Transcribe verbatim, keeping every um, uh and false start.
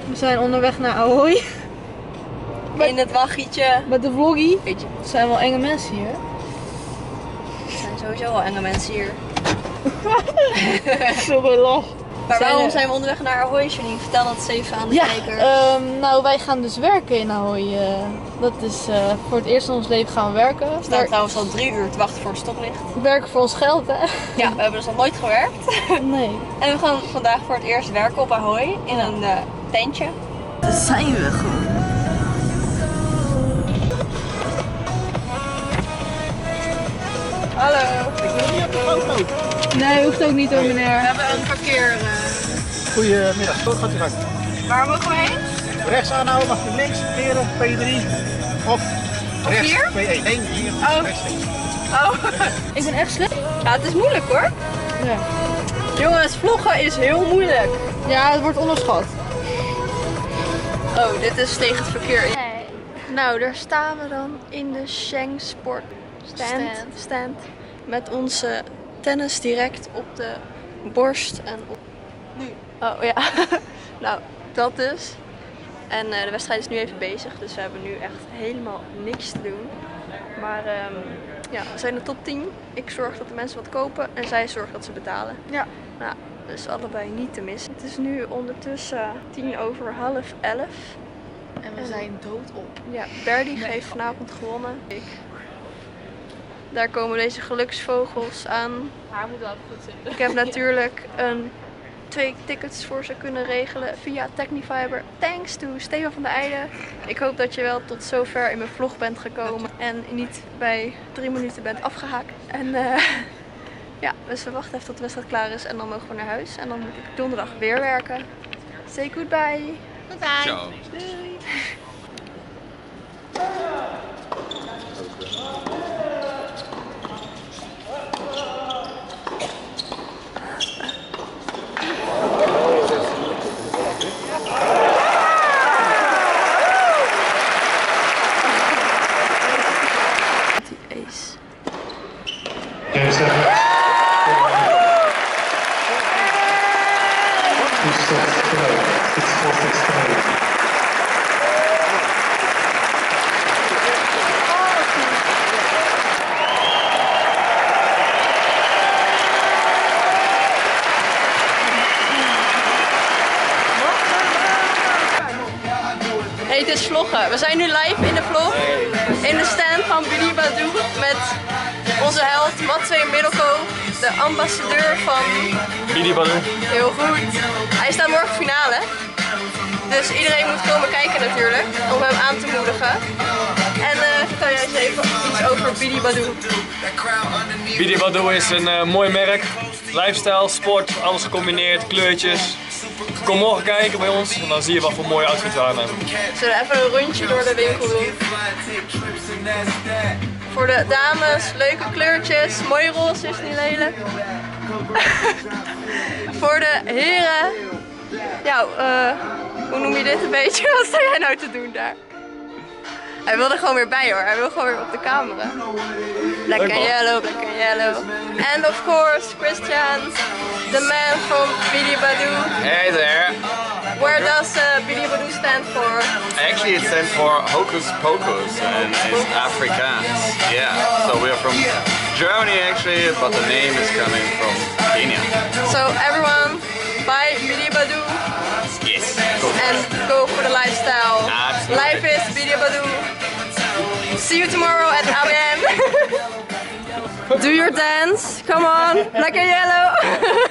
We zijn onderweg naar Ahoy. In het waggietje. Met de vloggie. Weet je. Er zijn wel enge mensen hier. Er zijn sowieso wel enge mensen hier. Sorry, lach. Maar Zijn waarom er- zijn we onderweg naar Ahoy, Janine? Vertel dat eens even aan de Ja, kijkers. ehm, nou wij gaan dus werken in Ahoy. eh. dat is uh, voor het eerst in ons leven gaan we werken. We staan trouwens al drie uur te wachten voor een stoplicht. We werken voor ons geld, hè? Ja, we hebben dus nog nooit gewerkt. Nee. En we gaan vandaag voor het eerst werken op Ahoy in een uh, tentje. Daar zijn we gewoon. Hallo. Ik wil niet op de foto. Nee, hoeft ook niet hoor, meneer. We hebben een parkeer. Uh... Goedemiddag, zo gaat u gang. Waar mogen we heen? Rechts aanhouden, mag u links, keren, P drie. Of rechts, hier? P één. Nee, hier, Oh. rechts, links. Oh. Ik ben echt slecht. Ja, het is moeilijk hoor. Ja. Jongens, vloggen is heel moeilijk. Ja, het wordt onderschat. Oh, dit is tegen het verkeer. Nee. Nou, daar staan we dan in de Sheng Sport stand. Stand. stand. Met onze tennis direct op de borst en op... Nu. Oh ja. Nou, dat dus. En uh, de wedstrijd is nu even bezig, dus we hebben nu echt helemaal niks te doen. Maar um, ja, we zijn de top tien. Ik zorg dat de mensen wat kopen en zij zorgen dat ze betalen. Ja. Nou, dus allebei niet te missen. Het is nu ondertussen tien over half elf. En we zijn doodop. Ja, Berdy heeft vanavond gewonnen. Ik. Daar komen deze geluksvogels aan. Haar moet wel goed zitten. Ik heb natuurlijk een, twee tickets voor ze kunnen regelen via Technifiber. Thanks to Steven van der Eijden. Ik hoop dat je wel tot zover in mijn vlog bent gekomen en niet bij drie minuten bent afgehaakt. En uh, ja, dus we wachten even tot de wedstrijd klaar is en dan mogen we naar huis. En dan moet ik donderdag weer werken. Say goodbye. Goodbye. Ciao. Doei. Hey, het is vloggen. We zijn nu live in de vlog. In de stand van Billy Badou met onze held Matze Middelkoop, de ambassadeur van Billy Badou. Heel goed. Hij staat morgen finale. Dus iedereen moet komen kijken natuurlijk, om hem aan te moedigen. En uh, vertel jij eens even iets over Billy Badou. Billy Badou is een uh, mooi merk. Lifestyle, sport, alles gecombineerd, kleurtjes. Kom morgen kijken bij ons en dan zie je wat voor mooie outfits we aan hebben. Zullen we even een rondje door de winkel doen? Voor de dames, leuke kleurtjes. Mooi roze is niet lelijk. Voor de heren. Ja, uh, hoe noem je dit een beetje? Wat sta jij nou te doen daar? Hij wil er gewoon weer bij hoor. Hij wil gewoon weer op de camera. Black and yellow, black and yellow. And of course, Christian, the man from Billy Badou. Hey there. Where does uh, Billy Badou stand for? Actually it stands for Hocus Pocus and it's Afrikaans. Yeah, so we are from Germany actually, but the name is coming from Kenya. So everyone, buy Billy Badou. Yes. And go for the lifestyle. Absolutely. Life is Billy Badou. See you tomorrow at A B M. Do your dance. Come on. Black and yellow.